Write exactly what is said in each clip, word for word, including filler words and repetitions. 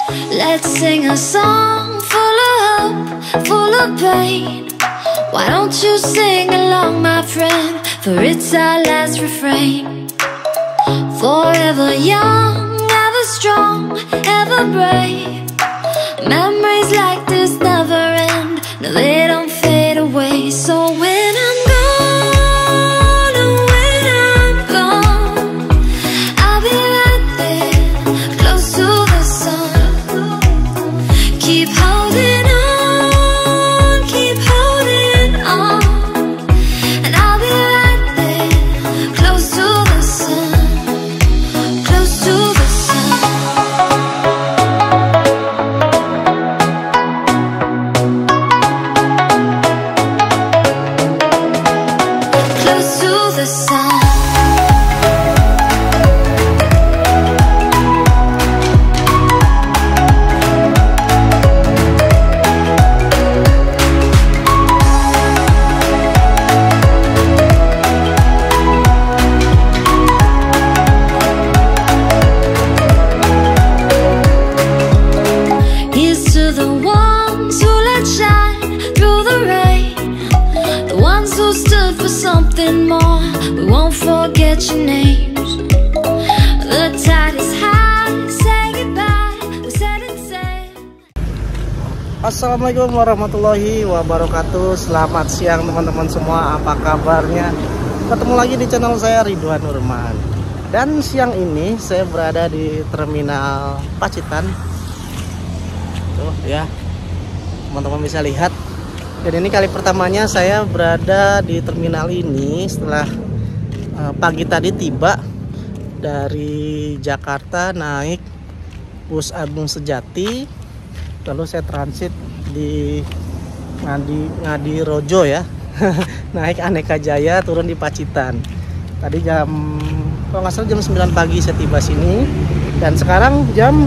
Let's sing a song full of hope, full of pain. Why don't you sing along, my friend? For it's our last refrain. Forever young, ever strong, ever brave. Memories like this never end. No, they don't fade away. So when I'm gone, and when I'm gone, I'll be right there, close to the sun. Keep holding on, keep holding on, and I'll be right there, close to the sun, close to the sun. Close to the sun. Here's to the ones who let shine through the rain, the ones who stood for something more. We won't forget your names. The tide is high, say goodbye, we said and said. Assalamualaikum warahmatullahi wabarakatuh. Selamat siang teman-teman semua, apa kabarnya? Ketemu lagi di channel saya, Ridwan Nurman. Dan siang ini saya berada di Terminal Pacitan. Tuh ya, teman-teman bisa lihat. Dan ini kali pertamanya saya berada di terminal ini setelah uh, pagi tadi tiba dari Jakarta naik bus Agung Sejati. Lalu saya transit di Ngadi, Ngadi Rojo ya. Naik Aneka Jaya, turun di Pacitan. Tadi jam, kalau nggak salah jam sembilan pagi saya tiba sini. Dan sekarang jam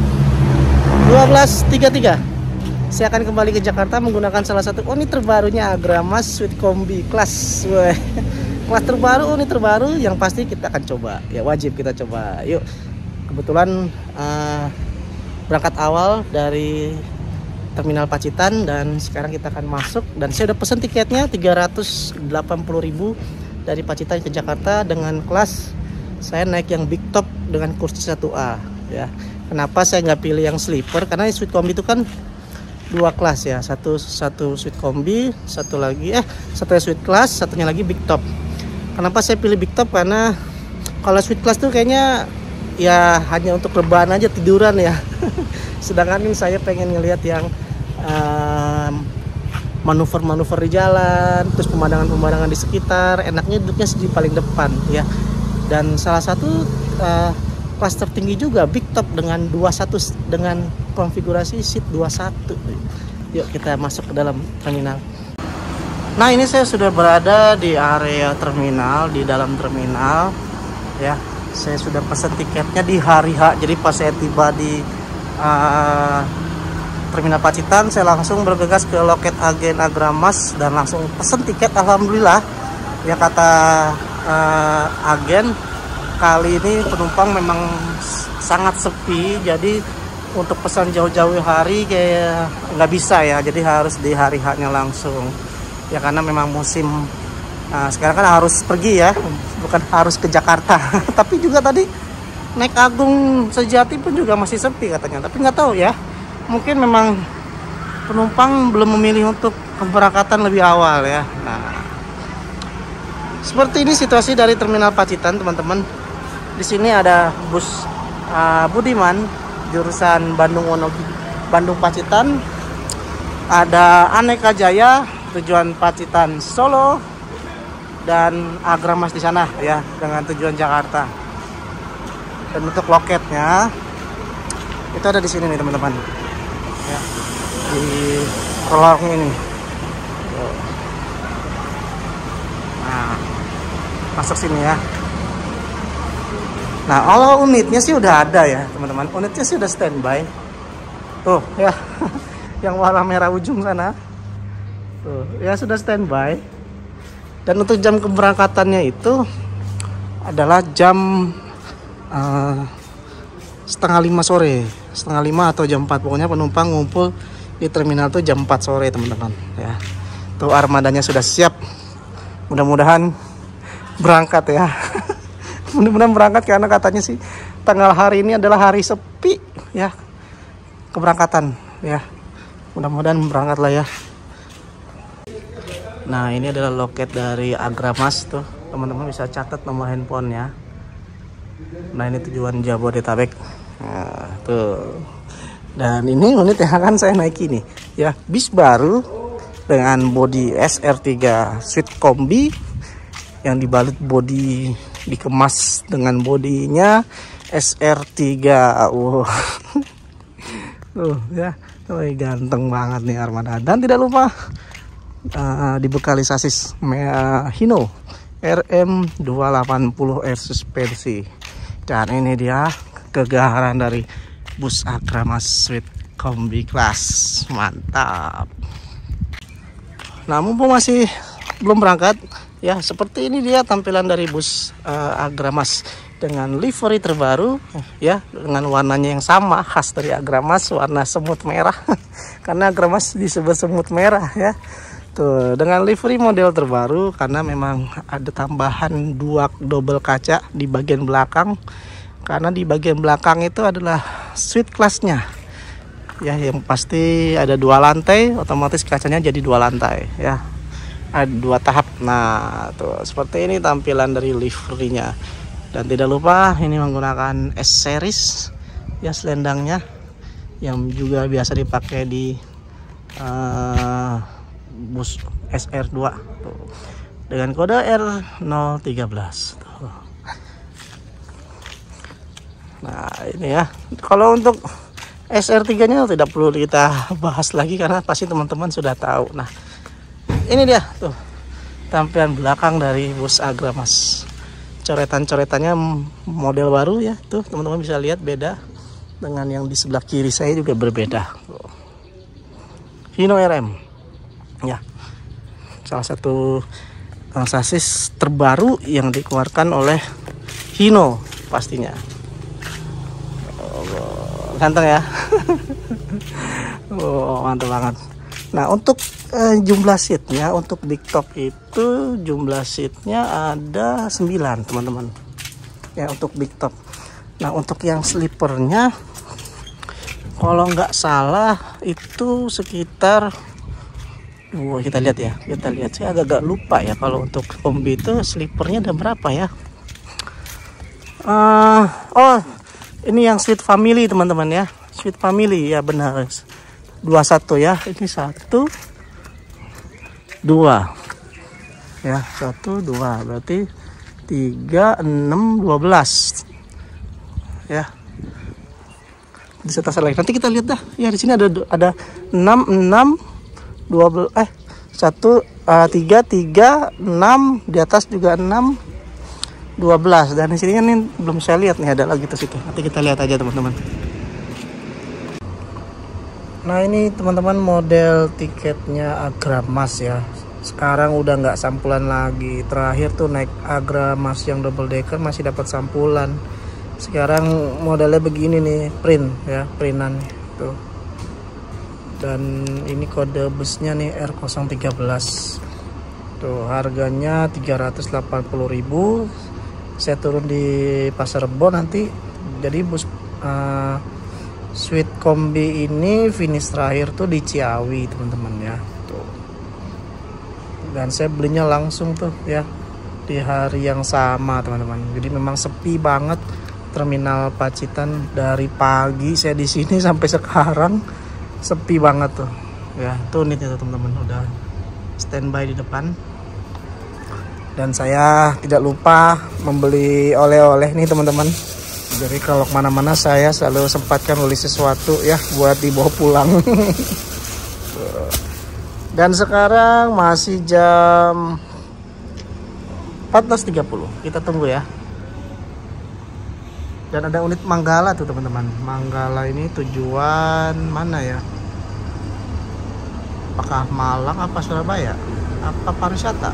dua belas tiga puluh tiga. Saya akan kembali ke Jakarta menggunakan salah satu unit terbarunya Agramas Sweet Kombi kelas. Weh. Kelas terbaru, unit terbaru yang pasti kita akan coba. Ya wajib kita coba. Yuk. Kebetulan uh, berangkat awal dari Terminal Pacitan dan sekarang kita akan masuk, dan saya udah pesen tiketnya tiga ratus delapan puluh ribu dari Pacitan ke Jakarta dengan kelas saya naik yang big top dengan kursi satu A ya. Kenapa saya nggak pilih yang sleeper? Karena Sweet Kombi itu kan dua kelas ya, satu satu Sweet Kombi, satu lagi eh satunya Sweet Class, satunya lagi Big Top. Kenapa saya pilih Big Top? Karena kalau Sweet Class tuh kayaknya ya hanya untuk rebahan aja, tiduran ya. Sedangkan ini saya pengen ngelihat yang um, manuver-manuver di jalan, terus pemandangan-pemandangan di sekitar. Enaknya duduknya di paling depan ya. Dan salah satu uh, kelas tertinggi juga Big Top dengan dua puluh satu, dengan konfigurasi seat dua puluh satu. Yuk kita masuk ke dalam terminal. Nah, ini saya sudah berada di area terminal, di dalam terminal ya. Saya sudah pesan tiketnya di hari H. Jadi pas saya tiba di uh, Terminal Pacitan, saya langsung bergegas ke loket agen Agramas dan langsung pesan tiket. Alhamdulillah ya, kata uh, agen, kali ini penumpang memang sangat sepi, jadi untuk pesan jauh-jauh hari kayak nggak bisa ya, jadi harus di hari H-nya langsung ya, karena memang musim uh, sekarang kan harus pergi ya, bukan harus ke Jakarta. Tapi juga tadi naik Agung Sejati pun juga masih sepi katanya, tapi nggak tahu ya, mungkin memang penumpang belum memilih untuk keberangkatan lebih awal ya. Nah, seperti ini situasi dari Terminal Pacitan teman-teman. Di sini ada bus uh, Budiman jurusan Bandung Wonogiri, Bandung Pacitan. Ada Aneka Jaya tujuan Pacitan Solo dan Agramas di sana ya dengan tujuan Jakarta. Dan untuk loketnya itu ada di sini nih teman-teman. Ya, di lorong ini. Nah, masuk sini ya. Nah, kalau unitnya sih udah ada ya teman-teman, unitnya sih udah standby tuh ya. Yang warna merah ujung sana tuh ya sudah standby. Dan untuk jam keberangkatannya itu adalah jam uh, setengah lima sore setengah lima atau jam empat. Pokoknya penumpang ngumpul di terminal tuh jam empat sore teman-teman ya. Tuh armadanya sudah siap. Mudah-mudahan berangkat ya. Mudah-mudahan berangkat karena katanya sih tanggal hari ini adalah hari sepi ya. Keberangkatan ya. Mudah-mudahan berangkat lah ya. Nah, ini adalah loket dari Agramas tuh. Teman-teman bisa catat nomor handphonenya. Nah, ini tujuan Jabodetabek. Nah, tuh. Dan ini unit yang akan saya naiki nih. Ya, bis baru dengan bodi S R tiga Suite Kombi yang dibalut bodi, dikemas dengan bodinya S R tiga. Wow. Tuh, ya. Oh, ganteng banget nih armada. Dan tidak lupa uh, dibekali sasis uh, Hino R M dua delapan nol air suspensi. Dan ini dia kegaharan dari bus Agramas Suite Kombi Class. Mantap. Nah, mumpung masih belum berangkat ya, seperti ini dia tampilan dari bus uh, Agramas dengan livery terbaru ya, dengan warnanya yang sama khas dari Agramas, warna semut merah. Karena Agramas disebut semut merah ya. Tuh, dengan livery model terbaru karena memang ada tambahan dua double kaca di bagian belakang. Karena di bagian belakang itu adalah suite kelasnya. Ya, yang pasti ada dua lantai, otomatis kacanya jadi dua lantai ya. Ada dua tahap. Nah, tuh seperti ini tampilan dari liverynya. Dan tidak lupa ini menggunakan S series ya, selendangnya yang juga biasa dipakai di uh, bus S R dua tuh, dengan kode R nol satu tiga. Tuh. Nah, ini ya. Kalau untuk S R tiga nya tidak perlu kita bahas lagi karena pasti teman-teman sudah tahu. Nah, ini dia tuh tampilan belakang dari bus Agramas. Coretan-coretannya model baru ya. Tuh teman-teman bisa lihat beda dengan yang di sebelah kiri saya juga berbeda. Hino R M. Ya. Salah satu uh, sasis terbaru yang dikeluarkan oleh Hino pastinya. Oh, ganteng ya. Oh, mantap banget. Nah, untuk uh, jumlah seatnya, untuk big top itu jumlah seatnya ada sembilan teman-teman ya, untuk big top. Nah, untuk yang sleepernya kalau nggak salah itu sekitar, wow, kita lihat ya, kita lihat saya agak-agak lupa ya kalau untuk kombi itu sleepernya ada berapa ya. Uh, oh ini yang suite family teman-teman ya, suite family ya, benar. Dua satu ya, ini satu dua ya, satu dua berarti tiga enam dua belas ya. Di atas lagi nanti kita lihat dah ya, di sini ada ada enam enam dua belas eh satu tiga tiga enam, di atas juga enam dua belas, dan di sini kan ini belum saya lihat nih ada lagi tuh situ. Nanti kita lihat aja teman-teman. Nah, ini teman-teman model tiketnya Agramas ya. Sekarang udah nggak sampulan lagi. Terakhir tuh naik Agramas yang double decker masih dapat sampulan. Sekarang modelnya begini nih, print ya, printan tuh. Dan ini kode busnya nih R nol satu tiga. Tuh harganya tiga ratus delapan puluh ribu. Saya turun di Pasar Rebo nanti. Jadi bus uh, Suite Kombi ini finish terakhir tuh di Ciawi teman-teman ya. Tuh. Dan saya belinya langsung tuh ya di hari yang sama teman-teman. Jadi memang sepi banget terminal Pacitan, dari pagi saya di sini sampai sekarang sepi banget tuh. Ya, tuh unitnya teman-teman udah standby di depan. Dan saya tidak lupa membeli oleh-oleh nih teman-teman. Jadi kalau kemana-mana saya selalu sempatkan beli sesuatu ya buat dibawa pulang. Dan sekarang masih jam empat belas tiga puluh. Kita tunggu ya. Dan ada unit Manggala tuh teman-teman. Manggala ini tujuan mana ya? Apakah Malang apa Surabaya? Apa pariwisata?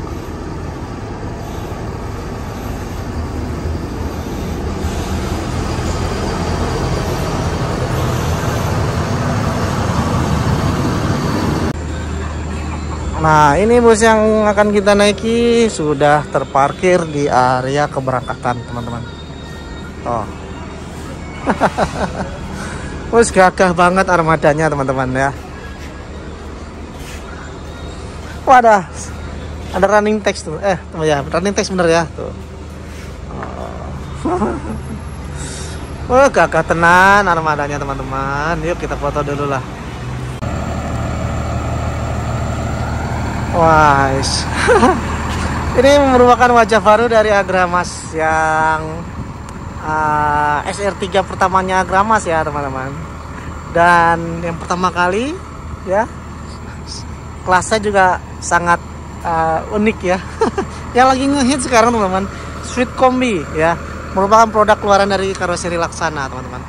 Nah, ini bus yang akan kita naiki sudah terparkir di area keberangkatan, teman-teman. Oh. Bus gagah banget armadanya, teman-teman ya. Wadah. Ada running text tuh. Eh, ya, running text bener ya, tuh. Oh. Wah, gagah tenan armadanya, teman-teman. Yuk kita foto dulu lah. Wah, ini merupakan wajah baru dari Agramas yang uh, S R tiga pertamanya Agramas ya, teman-teman. Dan yang pertama kali ya, kelasnya juga sangat uh, unik ya. Yang lagi ngehit sekarang, teman-teman, Sweet Kombi ya, merupakan produk keluaran dari karoseri Laksana, teman-teman.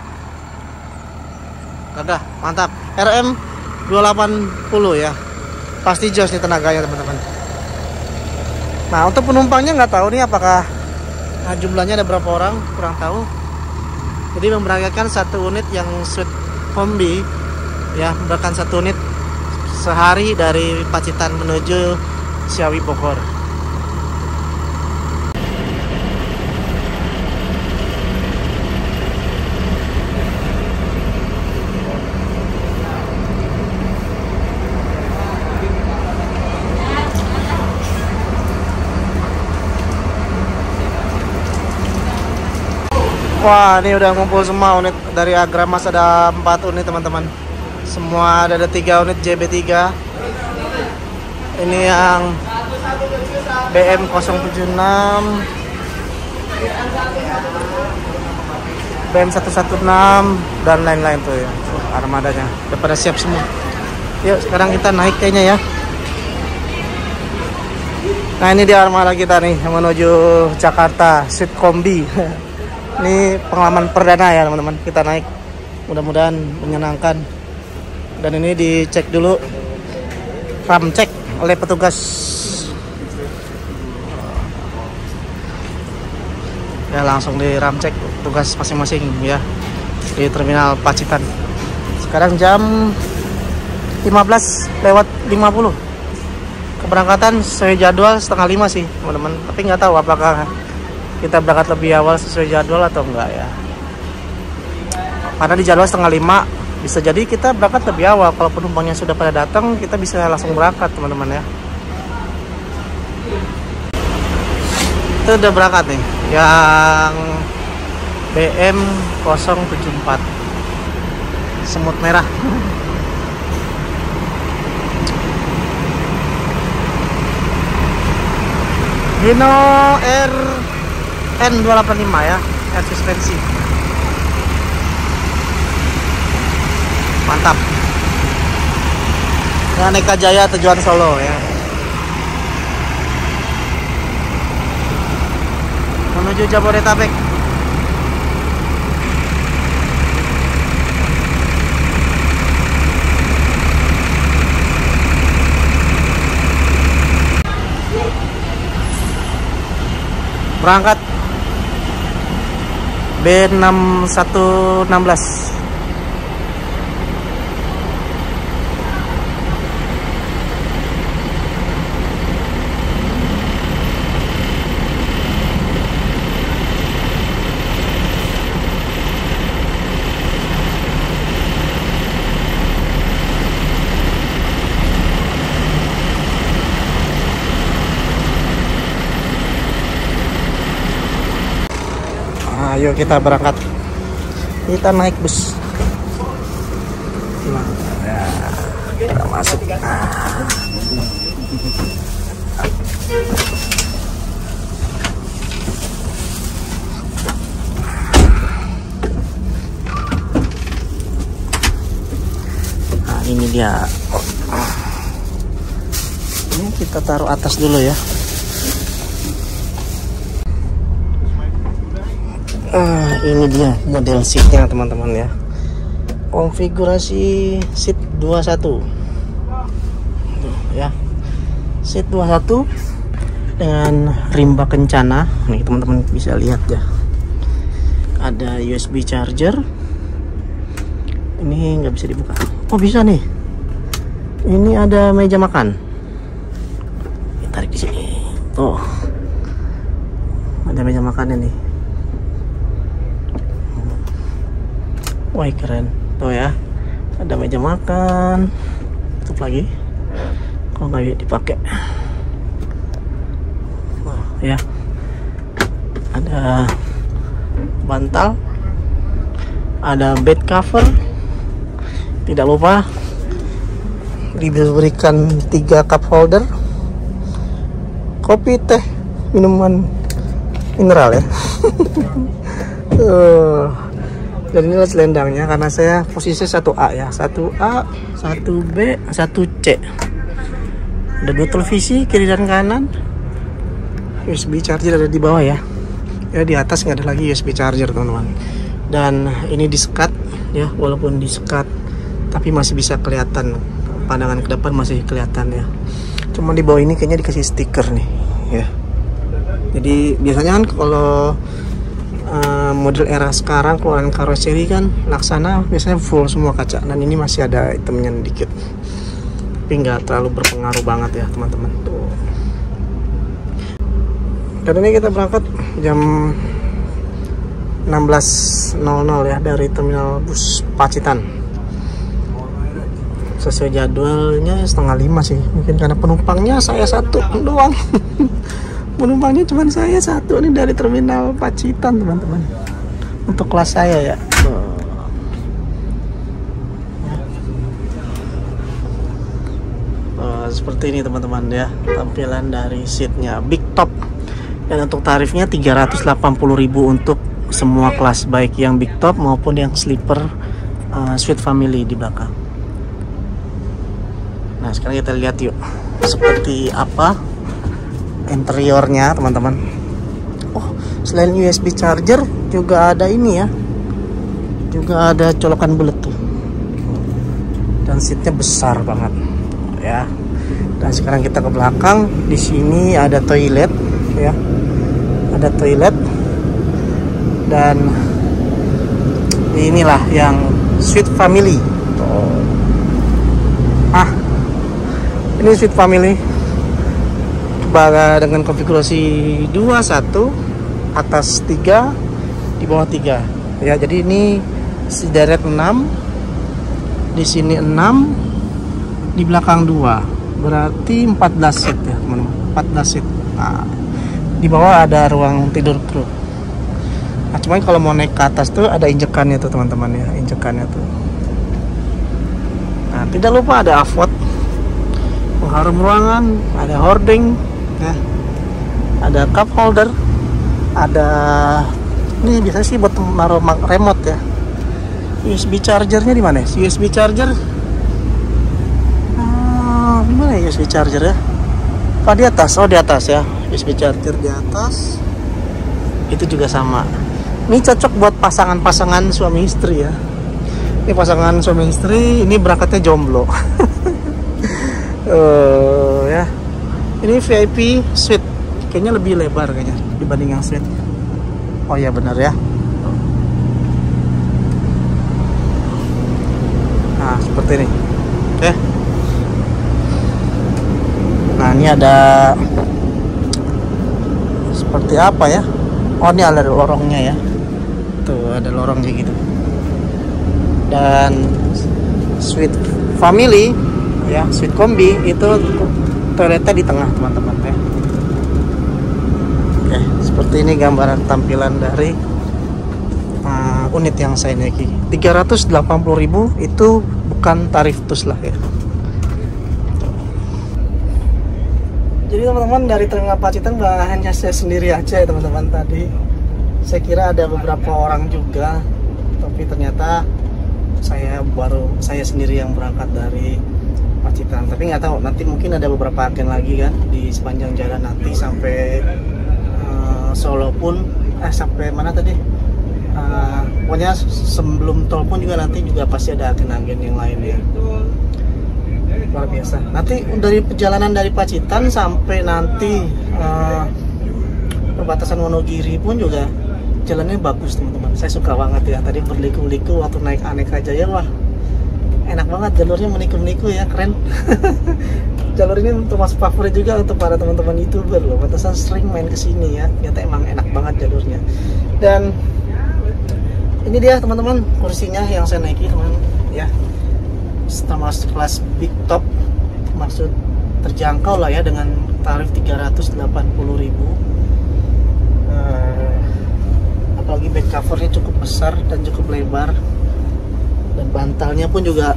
Gagah, mantap. R M dua delapan nol ya. Pasti jos nih tenaganya, teman-teman. Nah, untuk penumpangnya nggak tahu nih apakah nah, jumlahnya ada berapa orang, kurang tahu. Jadi memberangkatkan satu unit yang Sweet Kombi ya, memberangkatkan satu unit sehari dari Pacitan menuju Ciawi Bogor. Wah, ini udah ngumpul semua unit dari Agramas, ada empat unit, teman-teman. Semua ada, ada tiga unit J B tiga. Ini yang B M nol tujuh enam, B M seratus enam belas dan lain-lain tuh ya. Armadanya udah pada siap semua. Yuk, sekarang kita naik kayaknya ya. Nah, ini dia armada kita nih yang menuju Jakarta, Sweet Kombi. Ini pengalaman perdana ya, teman-teman. Kita naik, mudah-mudahan menyenangkan. Dan ini dicek dulu, ram cek oleh petugas. Ya, langsung di ram cek petugas masing-masing ya, di terminal Pacitan. Sekarang jam lima belas lewat lima puluh. Keberangkatan sesuai jadwal setengah lima sih, teman-teman. Tapi nggak tahu apakah kita berangkat lebih awal sesuai jadwal atau enggak ya. Karena di jadwal setengah lima, bisa jadi kita berangkat lebih awal. Kalau penumpangnya sudah pada datang, kita bisa langsung berangkat, teman-teman ya. Itu udah berangkat nih, yang B M nol tujuh empat semut merah. Hino R N dua delapan lima ya, air suspensi. Mantap. Nah, Neka Jaya tujuan Solo ya. Menuju Jabodetabek. Berangkat B enam satu enam belas. Ayo kita berangkat. Kita naik bus. Nah, ya, kita masuk. Nah, ini dia. Ini kita taruh atas dulu ya. Ah, ini dia model seatnya, teman-teman ya. Konfigurasi seat dua puluh satu. Tuh, ya. Seat dua puluh satu dengan rimba kencana. Nih, teman-teman bisa lihat ya. Ada U S B charger. Ini nggak bisa dibuka. Oh, bisa nih. Ini ada meja makan. Tuh, ada meja makannya nih. Wah keren. Tuh ya, ada meja makan. Tutup lagi. Kok nggak dipakai? Wah ya, ada bantal, ada bed cover. Tidak lupa diberikan tiga cup holder, kopi, teh, minuman mineral ya. uh, dan ini selendangnya karena saya posisi satu A ya, satu A, satu B, satu C. Ada dua televisi kiri dan kanan, U S B charger ada di bawah ya. Ya di atas nggak ada lagi U S B charger teman-teman. Dan ini disekat ya, walaupun disekat tapi masih bisa kelihatan, pandangan ke depan masih kelihatan ya. Cuma di bawah ini kayaknya dikasih stiker nih ya. Jadi biasanya kan kalau uh, model era sekarang keluaran karoseri kan laksana biasanya full semua kaca, dan ini masih ada itemnya dikit, tapi nggak terlalu berpengaruh banget ya teman-teman. Tuh. Dan ini kita berangkat jam enam belas nol nol ya dari terminal bus Pacitan. Sesuai jadwalnya setengah lima sih, mungkin karena penumpangnya saya satu doang. Penumpangnya cuma saya satu nih dari terminal Pacitan teman-teman, untuk kelas saya ya. Uh, seperti ini teman-teman ya tampilan dari seatnya Big Top, dan untuk tarifnya tiga ratus delapan puluh ribu untuk semua kelas, baik yang Big Top maupun yang sleeper uh, Suite Family di belakang. Nah sekarang kita lihat yuk seperti apa interiornya teman-teman. Oh, selain U S B charger juga ada ini ya, juga ada colokan bulat tuh, dan seatnya besar banget ya. Dan sekarang kita ke belakang, di sini ada toilet ya, ada toilet, dan inilah yang Suite Family. Tuh. Ah, ini Suite Family dengan konfigurasi dua satu, atas tiga, di bawah tiga ya. Jadi ini sederet enam, di sini enam, di belakang dua, berarti empat belas seat ya teman-teman, empat belas seat. Nah, di bawah ada ruang tidur kru. Nah, cuman kalau mau naik ke atas tuh ada injekannya tuh teman-teman ya, injekannya tuh. Nah, tidak lupa ada avot pengharum ruangan, ada hording ya, ada cup holder, ada ini biasanya sih buat naruh remote ya. U S B chargernya di mana? U S B charger, ah, di mana U S B charger ya? Apa di atas? Oh di atas ya, U S B charger di atas. Itu juga sama. Ini cocok buat pasangan-pasangan suami istri ya. Ini pasangan suami istri, ini berangkatnya jomblo. uh, ya. Ini V I P suite, kayaknya lebih lebar kayaknya dibanding yang suite. Oh ya benar ya. Nah seperti ini. Oke. Nah ini ada seperti apa ya? Oh ini ada lorongnya ya. Tuh ada lorongnya gitu. Dan Suite Family ya, Suite Kombi itu toiletnya di tengah teman-teman ya. Oke, seperti ini gambaran tampilan dari uh, unit yang saya naiki. tiga ratus delapan puluh ribu itu bukan tarif Tuslah ya. Jadi teman-teman dari terminal Pacitan nggak hanya saya sendiri aja ya teman-teman. Tadi saya kira ada beberapa orang juga, tapi ternyata saya baru saya sendiri yang berangkat dari Pacitan. Tapi nggak tahu, nanti mungkin ada beberapa agen lagi kan di sepanjang jalan nanti sampai uh, Solo pun eh sampai mana tadi uh, pokoknya sebelum tol pun juga nanti juga pasti ada agen-agen yang lain ya. Luar biasa. Nanti dari perjalanan dari Pacitan sampai nanti uh, perbatasan Wonogiri pun juga jalannya bagus teman-teman. Saya suka banget ya, tadi berliku-liku waktu naik Aneka Jaya, wah enak banget jalurnya, meniku-meniku ya, keren. jalur ini termasuk favorit juga untuk para teman-teman YouTuber loh. Pantesan sering main ke sini ya. Ternyata emang enak banget jalurnya. Dan ini dia teman-teman kursinya yang saya naiki teman ya. Termasuk kelas big top, maksud terjangkau lah ya dengan tarif tiga ratus delapan puluh ribu. Uh, apalagi back covernya cukup besar dan cukup lebar, dan bantalnya pun juga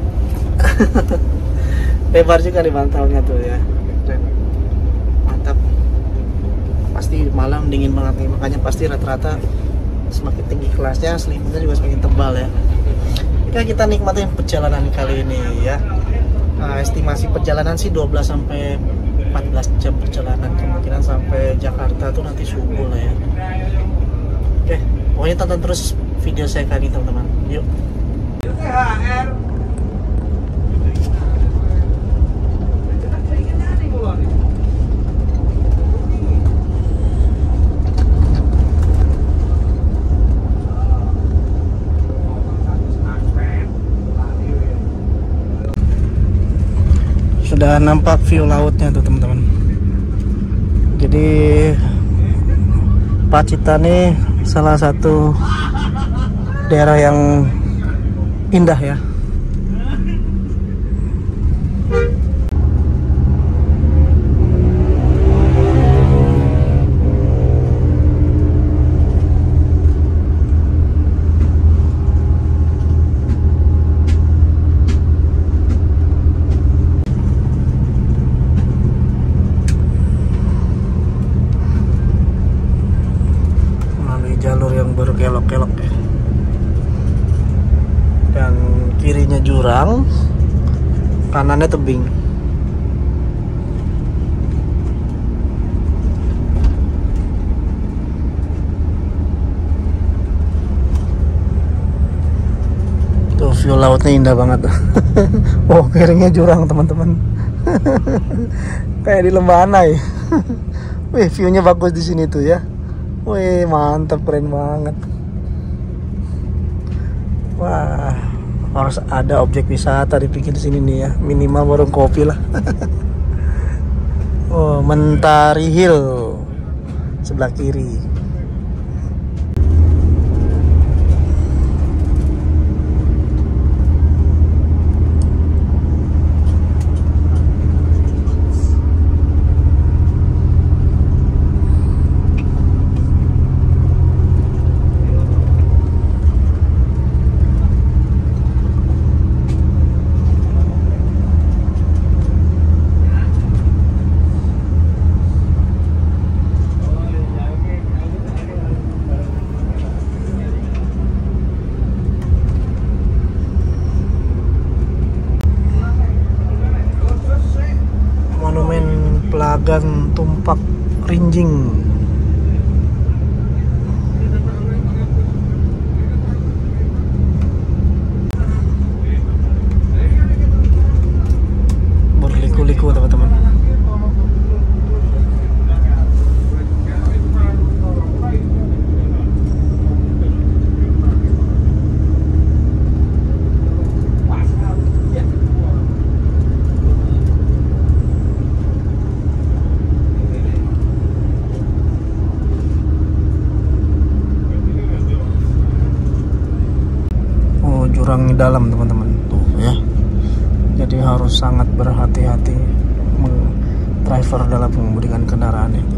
lebar juga di bantalnya tuh ya. Keren. Mantap. Pasti malam dingin banget nih, makanya pasti rata-rata semakin tinggi kelasnya selimutnya juga semakin tebal ya. Oke, kita nikmatin perjalanan kali ini ya. Nah, estimasi perjalanan sih dua belas sampai empat belas jam perjalanan, kemungkinan sampai Jakarta tuh nanti subuh lah ya. Oke, pokoknya tonton terus video saya kali ini teman-teman. Yuk. Sudah nampak view lautnya tuh teman-teman. Jadi Pacitan ini salah satu daerah yang indah ya. Jalur yang berkelok-kelok ya, dan kirinya jurang, kanannya tebing. Tuh view lautnya indah banget. Oh, kirinya jurang teman-teman. Kayak di lembah Anai. Wih, viewnya bagus di sini tuh ya. Wih, mantap, keren banget. Wah, harus ada objek wisata di pinggir sini nih ya, minimal warung kopi lah. Oh, Mentari Hill sebelah kiri. Pelagan Tumpak Rinjing. Berliku-liku teman-teman. Jurang dalam teman-teman tuh ya, jadi harus sangat berhati-hati driver dalam mengemudikan kendaraan itu.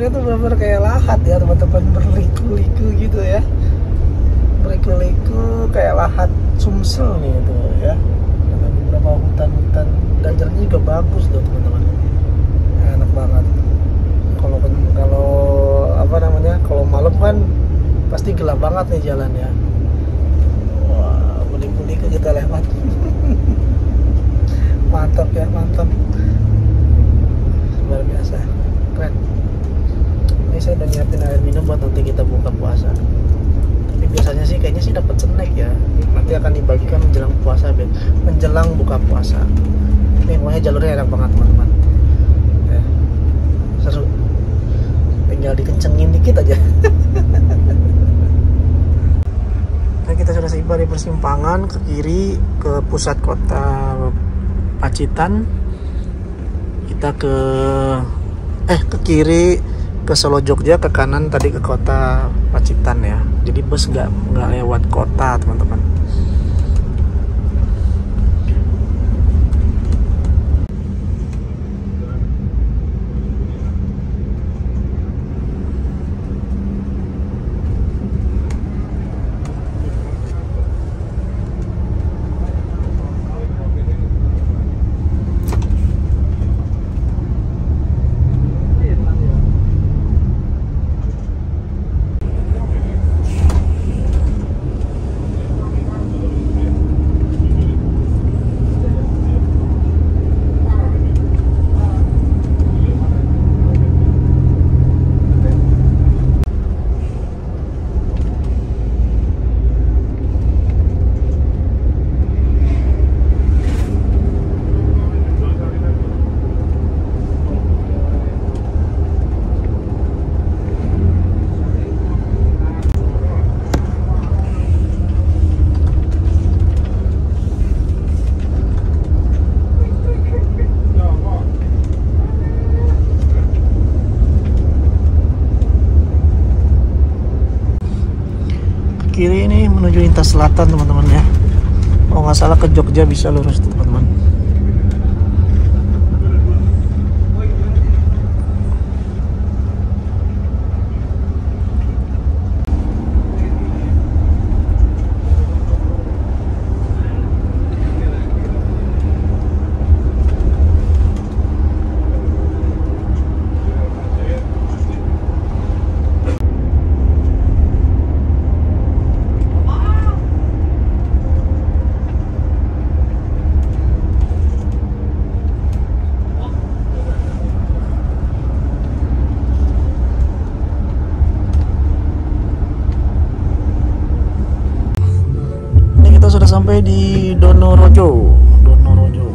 Jalannya tuh benar-benar kayak lahat ya teman-teman, berliku-liku gitu ya, berliku-liku kayak lahat Sumsel nih itu ya, dengan beberapa hutan-hutan, dan jalannya juga bagus tuh teman-teman, enak banget. Kalau kalau apa namanya, kalau malam kan pasti gelap banget nih jalannya. Wah, berliku-liku kita lewat. Mantap ya, mantap, luar biasa, keren. Ini saya udah nyiapin air minum buat nanti kita buka puasa. Tapi biasanya sih kayaknya sih dapat snack ya, nanti akan dibagikan menjelang puasa, menjelang buka puasa. Ini pokoknya jalurnya enak banget teman-teman ya, seru, tinggal dikencengin dikit aja. Nah, kita sudah tiba di persimpangan ke kiri ke pusat kota Pacitan. Kita ke eh ke kiri ke Solo Jogja, ke kanan tadi ke kota Pacitan ya. Jadi bus nggak nggak lewat kota teman-teman. Kiri ini menuju lintas selatan teman-teman ya. Kalau nggak salah ke Jogja, bisa lurus teman-teman. Sampai di Donorojo, Donorojo.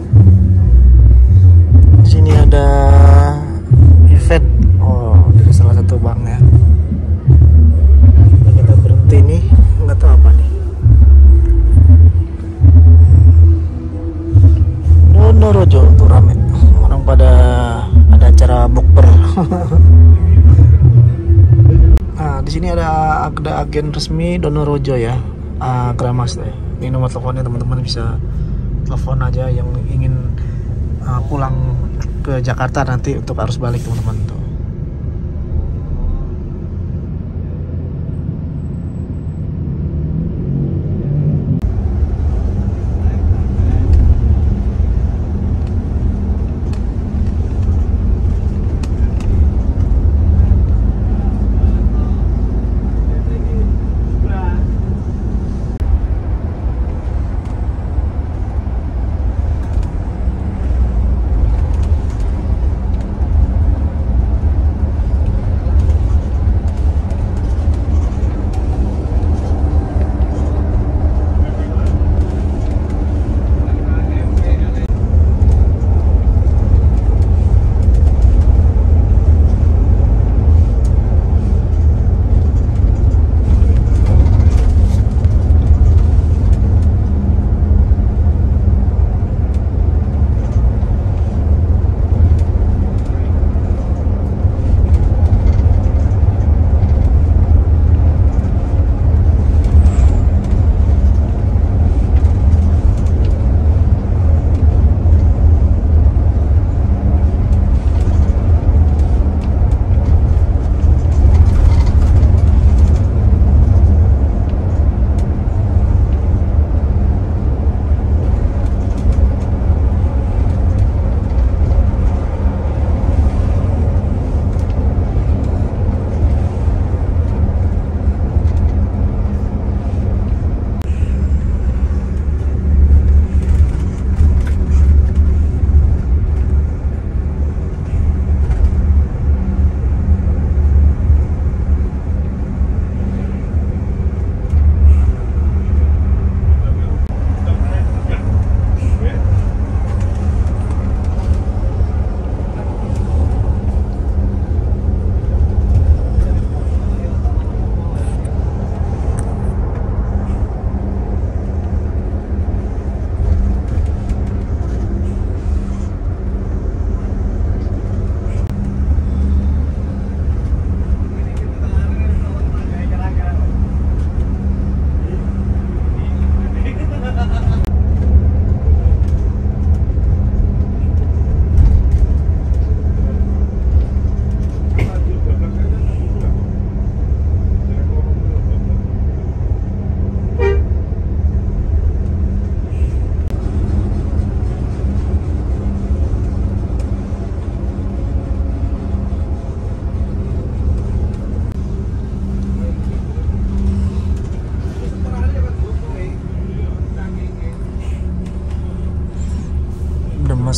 Di sini ada event, oh dari salah satu bank ya. Dan kita berhenti nih, nggak tahu apa nih. Donorojo tuh rame, orang pada ada acara bukber. Nah di sini ada ada agen resmi Donorojo ya, uh, Gramas deh. Ini nomor teleponnya, teman-teman bisa telepon aja yang ingin uh, pulang ke Jakarta nanti untuk arus balik teman-teman tuh.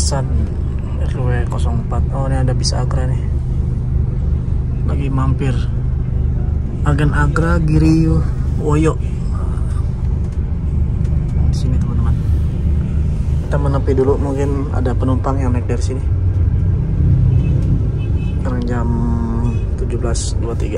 Hasan R W nol empat. Oh, ini ada bis Agra nih. Lagi mampir. Agen Agra Giriyu Woyo. Di sini teman-teman. Kita menepi dulu, mungkin ada penumpang yang naik dari sini. Sekarang jam tujuh belas dua puluh tiga.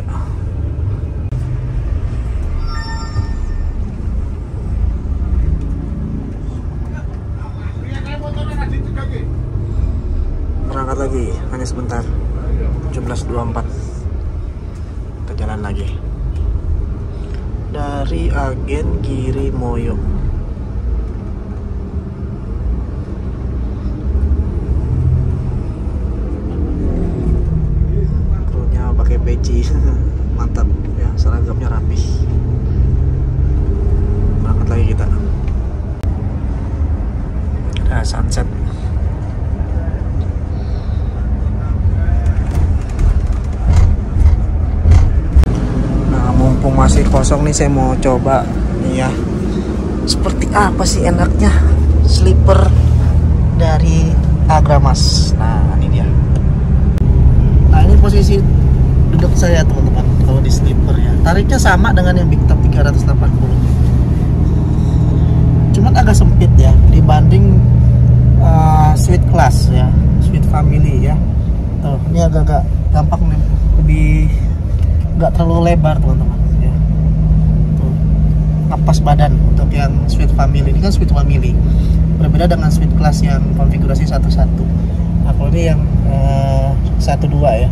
Berangkat lagi, hanya sebentar. tujuh belas dua puluh empat. Kita jalan lagi. Dari Agen Giri Moyo. Krunya pakai peci. Mantap ya, seragamnya rapi. Berangkat lagi kita. Ada sunset. Mumpung masih kosong nih, saya mau coba nih ya, seperti apa sih enaknya sleeper dari Agramas. Nah, ini dia. Nah, ini posisi duduk saya teman-teman kalau di sleeper ya. Tariknya sama dengan yang Big Top tiga ratus delapan puluh. Cuman agak sempit ya dibanding uh, Suite Class ya, Suite Family ya. Tuh, ini agak-agak gampang nih, lebih nggak terlalu lebar teman-teman ya. Tuh, ngepas badan untuk yang Suite Family. Ini kan Suite Family, berbeda dengan Suite Class yang konfigurasi satu-satu. Nah, kalau ini yang uh, satu dua ya.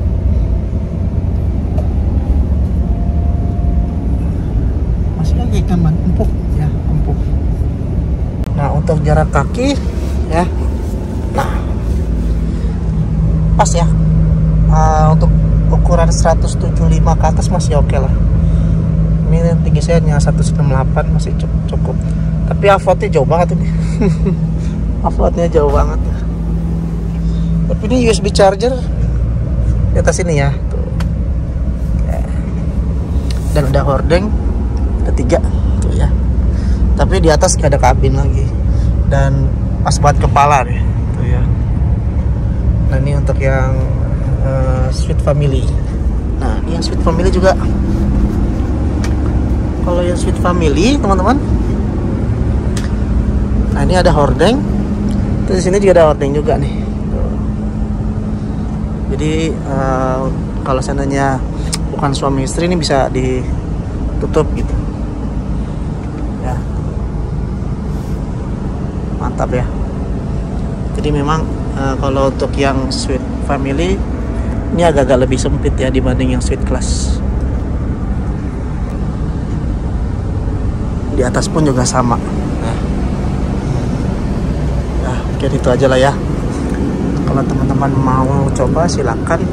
Masih agak ikan empuk ya, empuk. Nah, untuk jarak kaki ya, nah pas ya. Uh, untuk ukuran seratus tujuh puluh lima ke atas masih oke okay lah. Ini tinggi saya hanya seratus enam puluh delapan, masih cukup. Tapi offloadnya jauh banget ini. Offloadnya jauh banget. Tapi ini U S B charger di atas ini ya. Tuh. Dan ada hordeng, ada tiga tuh ya. Tapi di atas gak ada kabin lagi. Dan pas buat kepala nih. Tuh ya. Nah, ini untuk yang Uh, Suite Family. Nah, ini yang Suite Family juga. Kalau yang Suite Family, teman-teman, nah ini ada hordeng. Terus di sini juga ada hordeng juga nih. Tuh. Jadi uh, kalau seandainya bukan suami istri, ini bisa ditutup gitu. Ya, mantap ya. Jadi memang uh, kalau untuk yang Suite Family ini agak-agak lebih sempit ya dibanding yang Suite Class. Di atas pun juga sama. Nah, nah mungkin itu aja lah ya. Kalau teman-teman mau coba silakan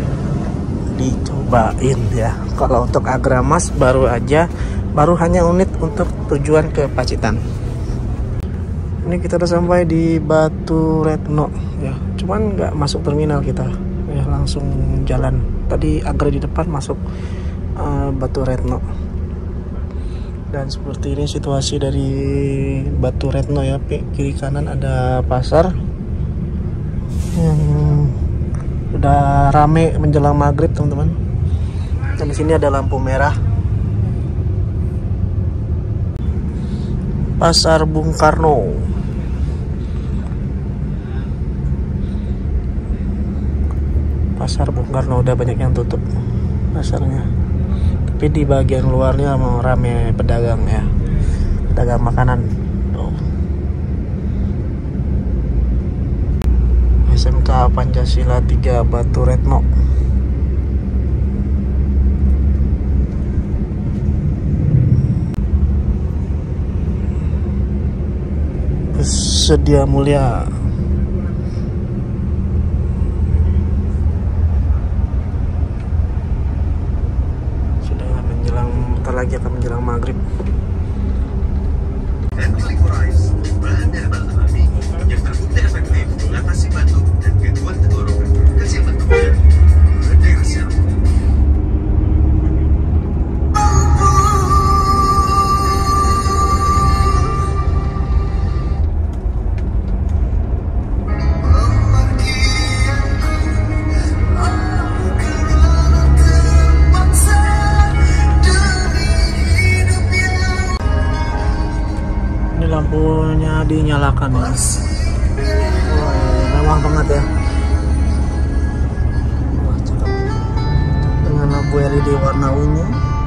dicobain ya. Kalau untuk Agramas baru aja, baru hanya unit untuk tujuan ke Pacitan. Ini kita udah sampai di Batu Retno ya. Cuman nggak masuk terminal kita. Ya, langsung jalan. Tadi Agra di depan, masuk uh, Batu Retno. Dan seperti ini situasi dari Batu Retno ya. Kiri kanan ada pasar yang udah rame menjelang maghrib teman-teman. Dan di sini ada lampu merah. Pasar Bung Karno. Pasar Bung Karno udah banyak yang tutup pasarnya, tapi di bagian luarnya mau rame pedagang ya, pedagang makanan. Tuh. S M K Pancasila tiga Batu Retno. Sedia Mulia. Lagi akan menjelang maghrib. Glycorize, bahan herbal alami yang terbukti efektif mengatasi batuk dan gangguan tenggorokan, kecil bentuknya, berdaya. makan ya. Wah, mewah banget ya. Wah, cakep. Dengan lampu L E D warna ungu.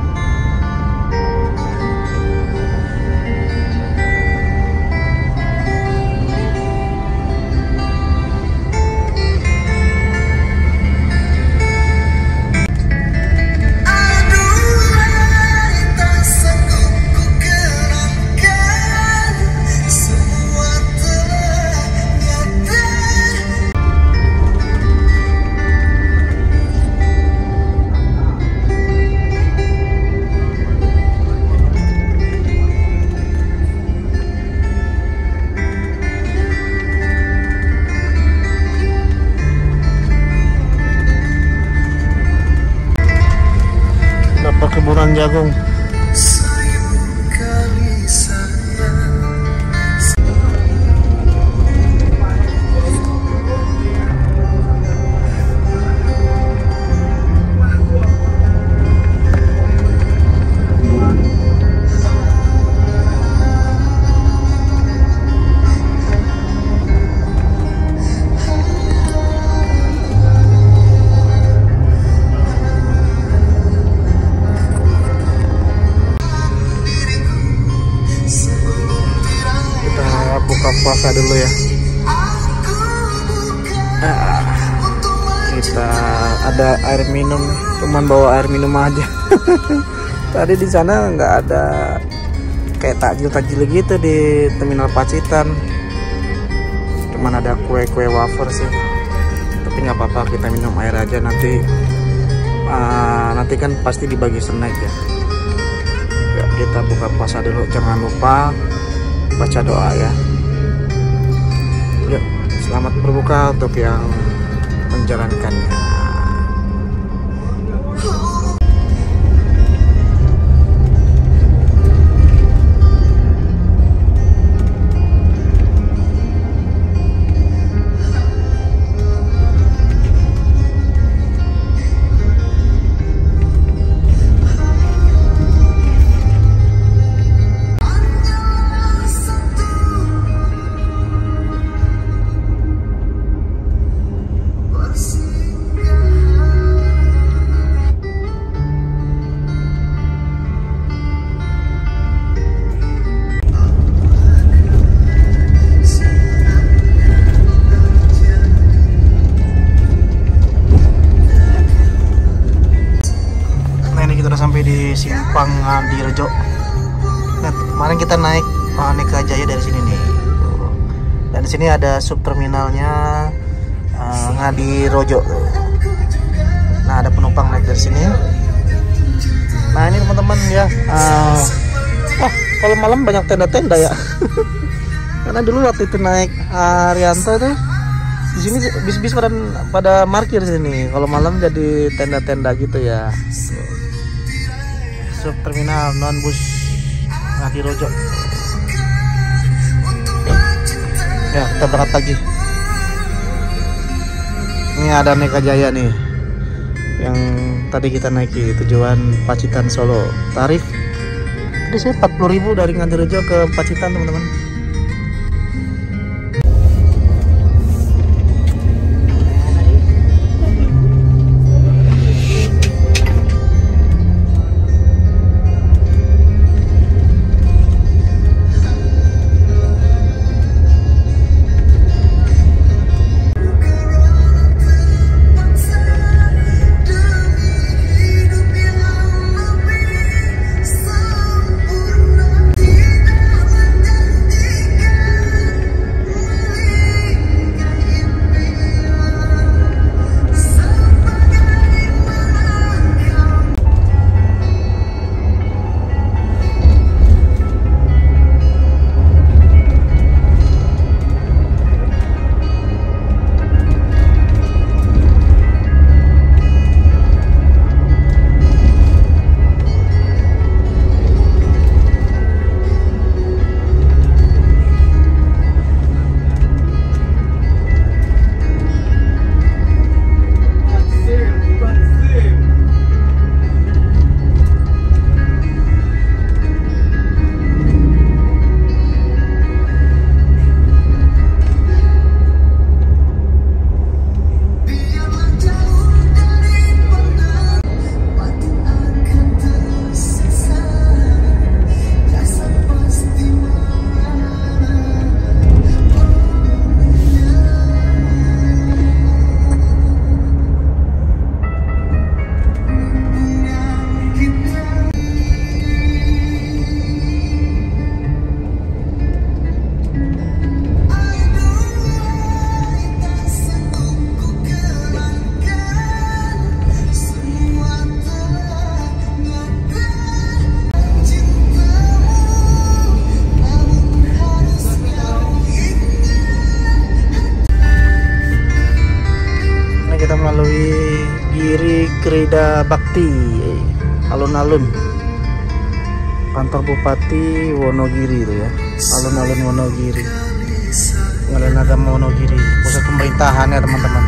Perkebunan jagung. Buka puasa dulu ya. Ah, kita ada air minum, cuman bawa air minum aja. Tadi di sana nggak ada kayak takjil-takjil gitu di Terminal Pacitan. Cuman ada kue-kue wafer sih. Tapi nggak apa-apa, kita minum air aja nanti. Uh, nanti kan pasti dibagi snack ya. Ya, kita buka puasa dulu, jangan lupa baca doa ya. Yuk, selamat berbuka untuk yang menjalankannya. Sampai di Simpang Ngadirejo. Nah, kemarin kita naik uh, Neka Jaya dari sini nih. Dan di sini ada subterminalnya uh, Ngadirejo. Nah, ada penumpang naik dari sini. Nah, ini teman-teman ya. Uh, wah, kalau malam banyak tenda-tenda ya. Karena dulu waktu itu naik Arianto tuh di sini bis-bis pada pada parkir sini. Kalau malam jadi tenda-tenda gitu ya. Subterminal non bus Ngadirejo. Ya, kita berangkat lagi. Ini ada Neka Jaya nih, yang tadi kita naiki, tujuan Pacitan Solo. Tarif tadi saya empat puluh ribu dari Ngadirejo ke Pacitan teman-teman. Giri Krida Bakti, alun-alun kantor Bupati Wonogiri itu ya, alun-alun Wonogiri, Pengadilan Agama Wonogiri, pusat pemerintahan ya teman-teman.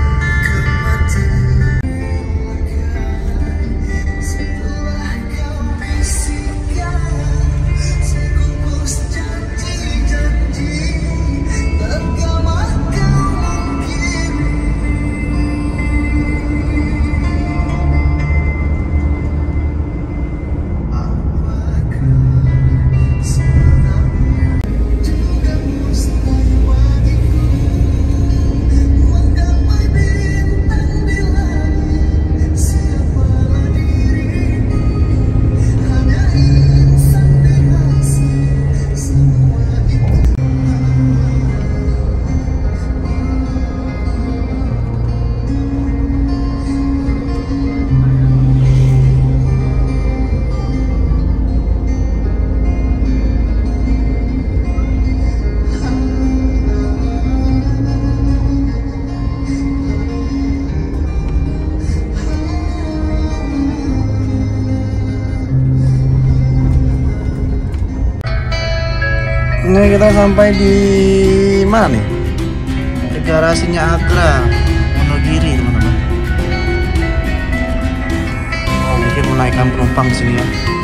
Ini kita sampai di mana nih? Di garasinya Agra Wonogiri teman-teman. Oh, mungkin menaikkan penumpang di sini ya.